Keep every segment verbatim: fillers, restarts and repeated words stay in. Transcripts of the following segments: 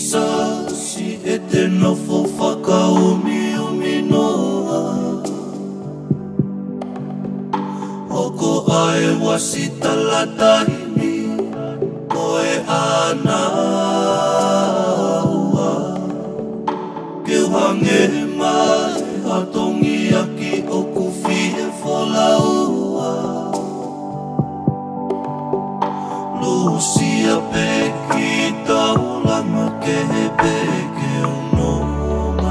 sa si eterno fo whakaumi umi noa. Oko ae wasi talatahimi koe ana ua. Ke hange mai hatongi aki o kuwhie wholaua. Lucia pe ki taulama ke he peke unoma.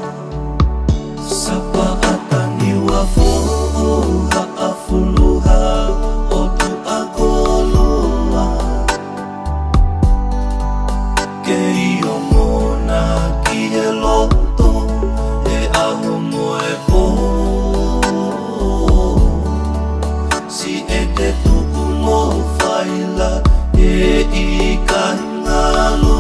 Sapa atani wa foha afuluha o tu akoloa. Ke iyo mona ki he loto e aho moe po. Si e te tuku mo whaila e i kahingalo.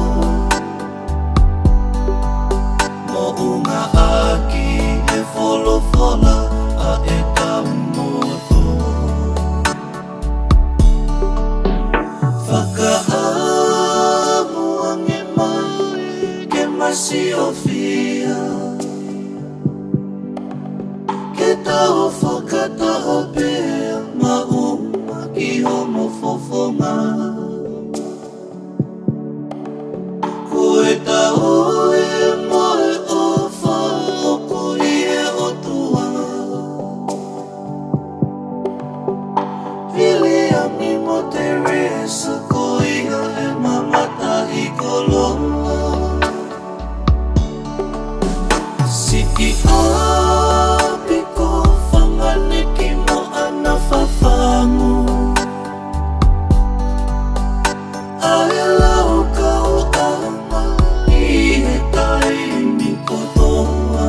Mo unga aki e wholofola a e kamoto. Whakaamu ange mai ke masi o fia. Ke tau whakataha pea ma uma ki homo fofonga. Koe tau e moe o wha o koi e o tua. Williami mo Teresa koia e mamata i koloa. Si i api ko whangane ki mo ana whawhangu. Ae lau kau ama i he tai mi kotoa.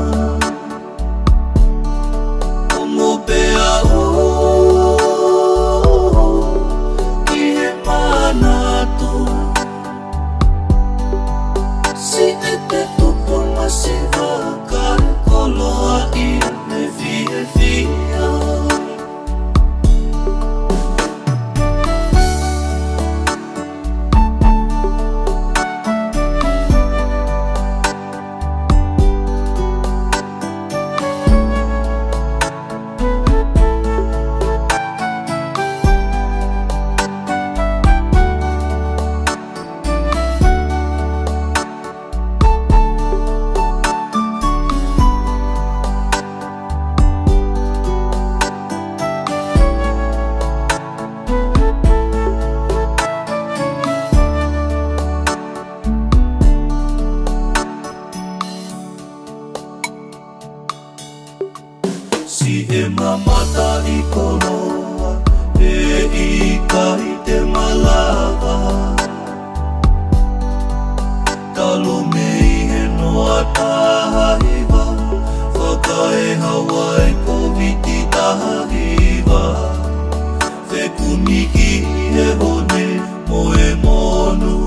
O mo pea o ki he manatu. Si e te tupu masi wakare koloa i me fie fia. Si e mamata i koloa e i kahi te malava. Talo me i he noa tahiwa, whakae Hawaii ko viti tahiwa. Whekuni ki he hone mo e monu